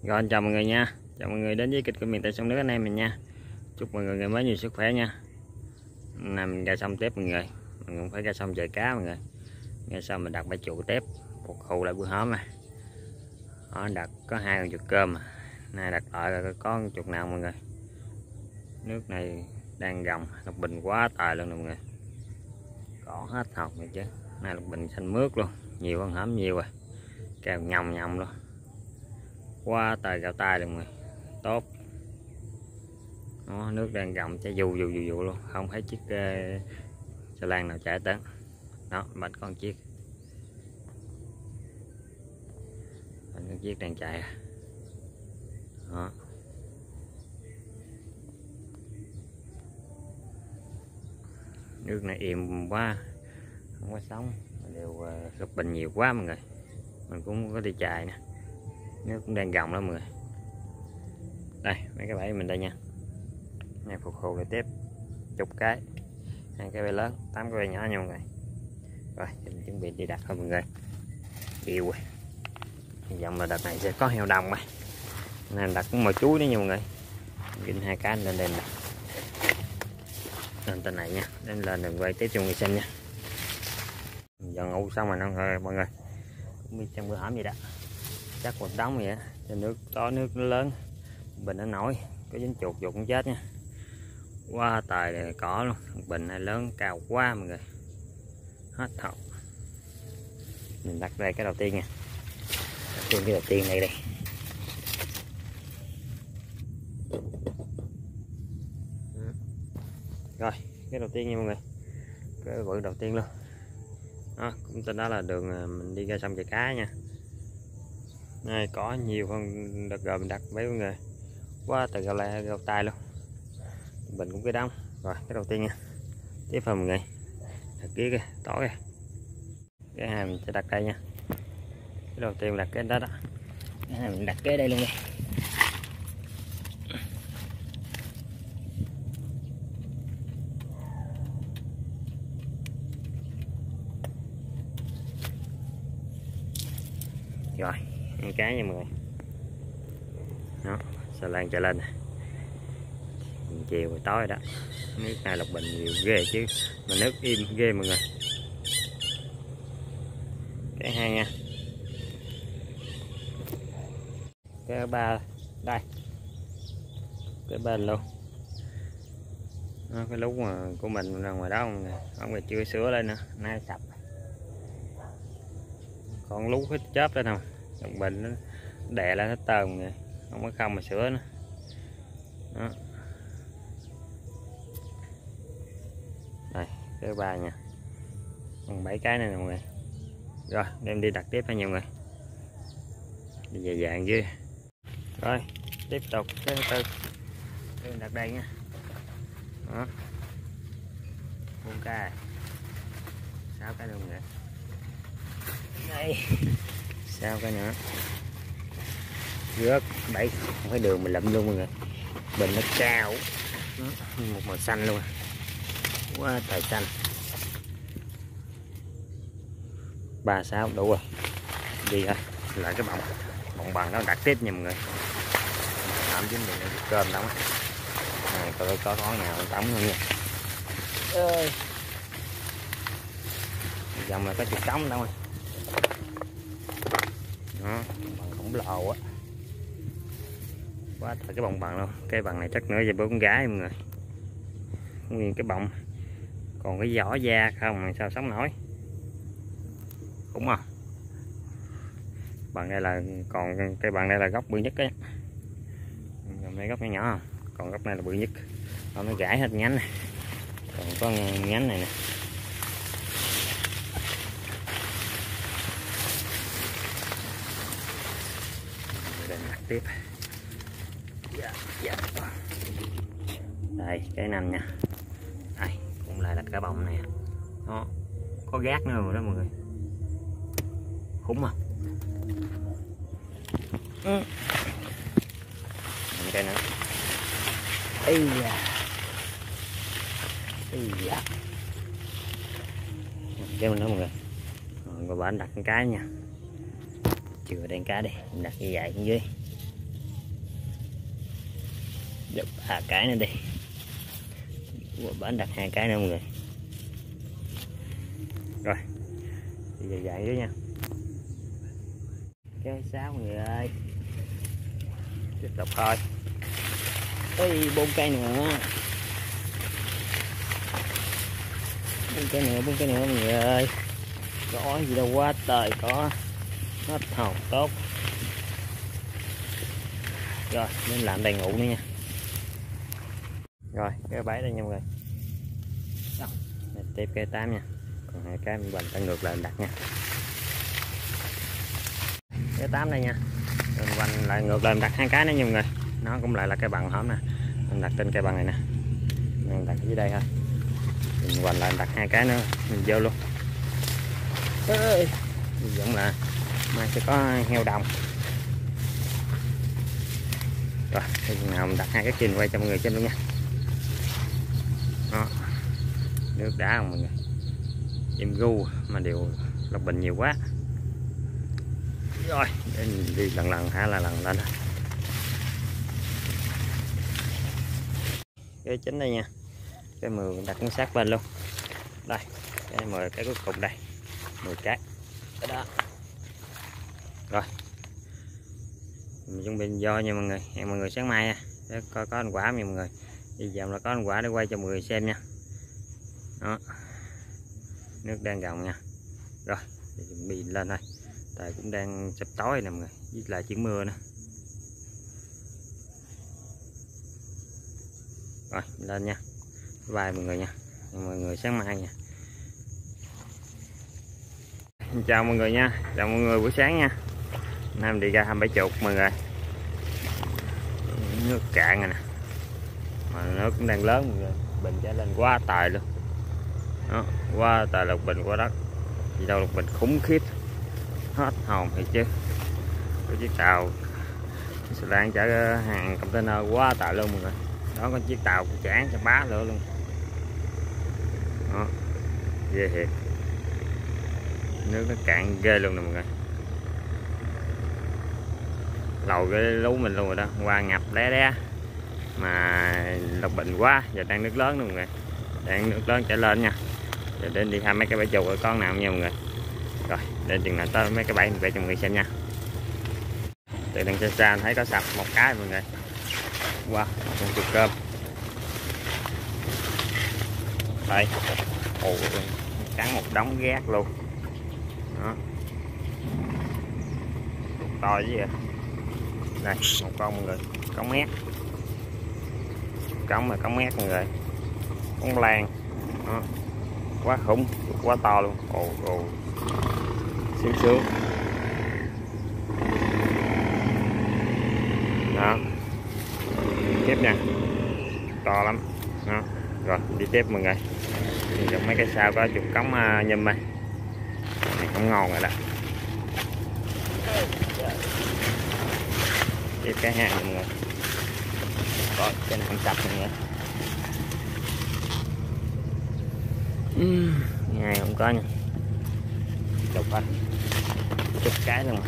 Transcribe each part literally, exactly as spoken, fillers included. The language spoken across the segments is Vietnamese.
Rồi, chào mọi người nha, chào mọi người đến với kịch của miền Tây sông nước anh em mình nha. Chúc mọi người ngày mới nhiều sức khỏe nha. Hôm nay mình ra sông tép mọi người, mình cũng phải ra sông chợ cá mọi người. Ra xong mình đặt bãi trụ tép phục vụ lại bữa hóm à. Đó, đặt có hai con chuột cơm à. Nay đặt lại là có chuột nào mọi người. Nước này đang gồng, lục bình quá tài luôn nè mọi người. Cỏ hết học này chứ. Nay lục bình xanh mướt luôn, nhiều con hóm nhiều rồi. Kèo nhồng nhồng luôn. Quá trời gạo tay luôn rồi, tốt. Đó, nước đang gầm chảy dù dù dù dù luôn, không thấy chiếc uh, xà lan nào chảy tới. Đó, bánh con chiếc, bánh con chiếc đang chạy. Đó. Nước này im quá, không có sóng, đều uh, lục bình nhiều quá mọi người, mình cũng không có đi chạy nè. Nước cũng đang gồng lắm mọi người. Đây mấy cái bẫy mình đây nha, này phục vụ lại tiếp chục cái, hai cái bẫy lớn, tám cái bẫy nhỏ nha mọi người. Rồi mình chuẩn bị đi đặt thôi mọi người. Yêu rồi, hy vọng là đợt này sẽ có heo đồng mà nên đặt cũng một chuối nữa nha mọi người. Ginh hai cái lên đây nè, lên tên này nha, lên lên đừng quay tiếp cho người xem nha. Giờ ngủ xong rồi nó rồi mọi người, cũng đi trong bữa hổm vậy đó, chắc một đống vậy á. Nước có nước nó lớn, bình nó nổi, có dính chuột chuột cũng chết nha. Quá tài này cỏ luôn, bình này lớn cao quá mọi người, hết học. Mình đặt đây cái đầu tiên nha, đặt tiên cái đầu tiên này đây. Rồi cái đầu tiên nha mọi người, cái bự đầu tiên luôn. Đó, cũng tên đó là đường mình đi ra sông chợ cá nha. Này có nhiều con đợt rồi mình đặt mấy mọi người, quá từ gạo la gạo tay luôn, bình cũng cái đóng. Rồi cái đầu tiên nha, tiếp vào mọi người đặt kia kìa tỏi kìa, cái này mình sẽ đặt đây nha. Cái đầu tiên mình đặt cái đó đó, cái này mình đặt cái đây luôn đi. Rồi hai cái nha mọi người. Đó, xà lan chạy lên nè, chiều rồi tối rồi đó. Nước này lục bình nhiều ghê chứ, mà nước im ghê mọi người. Cái hai nha, cái ba đây, cái bên luôn. Đó, cái lúc mà của mình ra ngoài đó mọi người, ông này chưa sửa lên nữa, nay sập. Còn lú hết chớp lên không, lục bình nó đè lên hết tơ mọi người, không có không mà sửa nữa. Đó. Đây cái ba nha, còn bảy cái này nè mọi người. Rồi đem đi đặt tiếp nha mọi người, đi về vàng dưới. Rồi tiếp tục cái thứ tư đặt đây nha. Đó, bốn cái, sáu cái luôn rồi đây, sao cái nữa rớt bảy cái đường mình lụm luôn mọi người. Bình nó cao. Đó, một màu xanh luôn, quá trời xanh. Ba sáu đủ rồi, đi thôi lại cái bọng bọng bằng nó đặt tiếp nha mọi người. Tạm dính được cơm đóng này, coi có có nào đóng không nha. Ơi dòng là có chục trống đâu rồi. Đó, bằng khổng lồ á, quá trời cái bọng bằng luôn. Cái bằng này chắc nữa về bữa con gái mọi người, nguyên cái bọng còn cái vỏ da không sao sống nổi, đúng không? Bằng đây là còn cái bằng đây là góc bự nhất á, đây góc nhỏ nhỏ không, còn góc này là bự nhất. Còn nó gãy hết nhánh này, còn có nhánh này nè. Đây đặt tiếp. Dạ, dạ. Đây cái năm nha, đây cũng lại là cái bông này. Đó, có gác nữa rồi đó mọi người, khủng à. Ừ. Cái nữa, ây da, ây da, cái mình đó mọi người. Rồi bà anh đặt một cái nha, chưa đang cá đi, mình đặt như vậy bên dưới. Được ba cái nữa đi. Qua bển đặt hai cái nữa mọi người. Rồi đi về dạy đó nha. Cái sáu mọi người ơi, tiếp tục thôi. Ê, bốn cây nữa, bốn cây nữa, bốn cây nữa mọi người ơi. Có gì đâu quá trời, có hết hồn tốt. Rồi nên làm đầy ngủ nữa nha. Rồi cái bẫy đây nha mọi người. Đây, tiếp cái tám nha, còn hai cái mình ta ngược lại đặt nha. Cái tám đây nha, mình quanh lại ngược lại đặt hai cái nữa nha mọi người. Nó cũng lại là cái bằng hổm nè, mình đặt trên cây bằng này nè, mình đặt dưới đây thôi. Mình quanh lại đặt hai cái nữa mình vô luôn. Ê, vẫn là mai sẽ có heo đồng. Rồi thì nào mình đặt hai cái kia quay cho mọi người xem luôn nha. Đó, nước đá không mọi người, em gu mà đều lọc bình nhiều quá. Rồi đi lần lần hả là lần lên thôi. Cái chính đây nha, cái mười đặt nó sát bên luôn. Đây cái mười cái cuối cùng đây, mười cái cái đó. Rồi mình chuẩn bị do nha mọi người, hẹn mọi người sáng mai nha, để coi có ăn quả nha mọi người. Đi dòng là có ăn quả để quay cho mọi người xem nha. Đó, nước đang gồng nha. Rồi thì chuẩn bị lên thôi, tại cũng đang sắp tối nè mọi người, với lại chuyển mưa nữa. Rồi lên nha, bye mọi người nha, mọi người sáng mai nha. Chào mọi người nha, chào mọi người buổi sáng nha. Nam đi ra hai bảy chục mọi người. Nước cạn rồi nè, mà nước cũng đang lớn mọi người. Bình trở lên quá tài luôn. Đó, quá tài lục bình quá đất. Gì đâu lục bình khủng khiếp, hết hồn thì chứ. Có chiếc tàu sẽ đang chở hàng container quá tài luôn mọi người. Đó có chiếc tàu cũng chán cho bá nữa luôn. Đó, ghê thiệt, nước nó cạn ghê luôn nè mọi người. Lầu cái lú mình luôn rồi đó, qua ngập đé đé mà lục bình quá. Giờ đang nước lớn luôn mọi người, đang nước lớn trở lên nha. Giờ đến đi thăm mấy cái bãi chuột con nào nha mọi người. Rồi đến chừng nào tới mấy cái bãi mình về cho mọi người xem nha. Từ đằng xa xa thấy có sập một cái mọi người. Wow, con chuột cơm đây. Ồ, cắn một đống gác luôn. Đó, to chứ vậy. Đây một con mọi người, cống mét, cống mà cống mét mọi người, con lan. Đó, quá khủng, quá to luôn. Ồ ồ, xíu xíu. Đó, tiếp nha, to lắm. Đó, rồi đi tiếp mọi người. Thì trong mấy cái sao có chục cống uh, nhum đây, này không ngon rồi đó. Tiếp cái hàng mọi người. Rồi cái này không sạch mọi người. Uhm, ngày không có nha, chục thôi, chục cái luôn mà.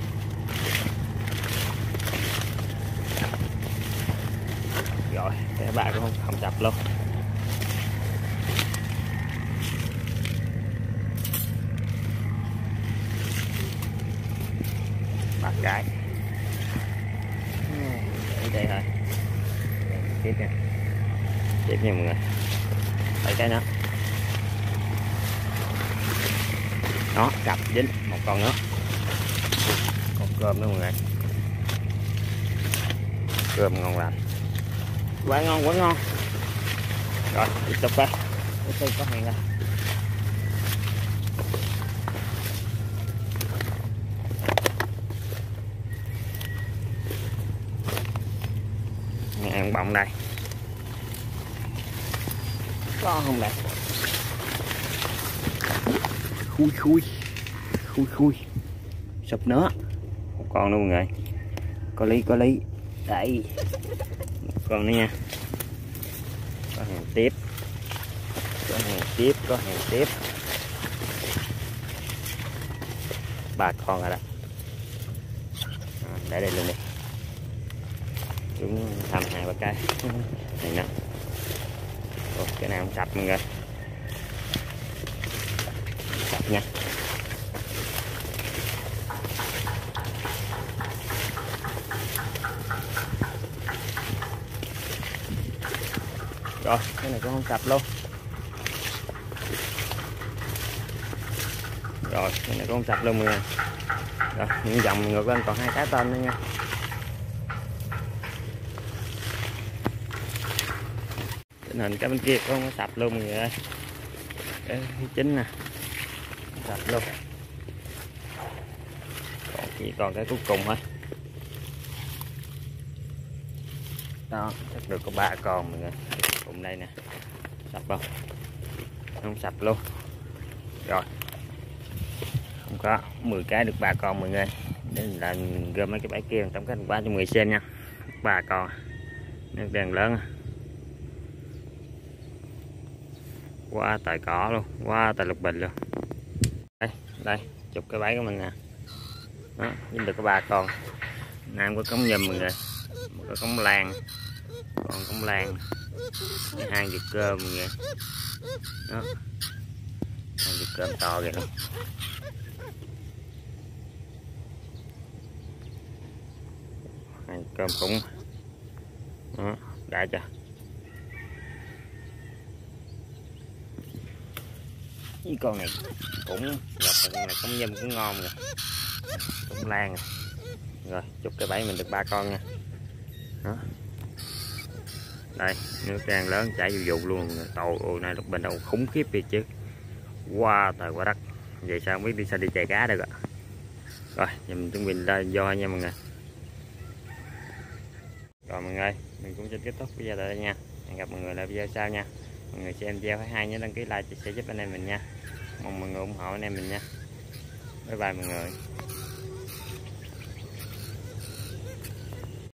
Rồi cái ba cũng không, không sạch luôn. Ba cái ở đây thôi. Tiếp nha, tiếp nha mọi người. Bảy cái nữa. Đó, cặp dính một con nữa, con cơm nữa mọi người. Cơm ngon lành, quá ngon quá ngon. Rồi tiếp tục đây, tiếp tục có hàng ra. Ngàn bọng đây, có không đây. Khui khui khui khui sụp nữa, một con nữa mọi người. Có lý có lý. Đây một con nữa nha. Có hàng tiếp, có hàng tiếp, có hàng tiếp. Ba con rồi đó. À, để đây luôn đi. xuống thăm hai ba cái này nè. Ồ, cái nào không sạch mọi người, sạch nha. Rồi cái này cũng không sạch luôn. Rồi cái này cũng không sạch luôn mọi người. Rồi những dòng ngược lên còn hai cái tên nữa nha. Tình hình cái bên kia cũng không có sạch luôn mọi người ơi. Cái thứ chín nè, sạch luôn. Còn chỉ còn cái cuối cùng thôi. Đó, chắc được có ba con mọi người. Cái cùng đây nè, sạch không? Không sạch luôn. Rồi, không có mười cái được ba con mọi người. Để là gom mấy cái bãi kia tổng kết ba cho mọi người xem nha. Ba con, nước đèn lớn. Quá tài cỏ luôn, quá tài lục bình luôn. Đây, đây, chụp cái bẫy của mình nè. Đó, dính được có ba con. Nam có cống nhùm mọi người, có cống lan, còn cống lan, cái hai vịt cơm mọi người. Đó, hai vịt cơm to kìa luôn. Hai vịt cơm khủng. Đó, đã chưa? Cái con này cũng gặp con này cũng nhum cũng ngon rồi, cũng lan rồi. Rồi chụp cái bẫy mình được ba con nha. Đó, đây nước trang lớn chảy vụ vụ luôn. Tàu ôi này lúc bên đầu khủng khiếp đi chứ, qua wow, trời quá đất. Vậy sao không biết đi sao đi chạy cá được ạ. Rồi giờ mình chuẩn bị ra do nha mọi người. Rồi mọi người, mình cũng xin kết thúc video tại đây nha. Hẹn gặp mọi người lại video sau nha. Mọi người xem video phải hay nhớ đăng ký like chia sẻ giúp anh em mình nha. Mong mọi người ủng hộ anh em mình nha. Bye bye mọi người.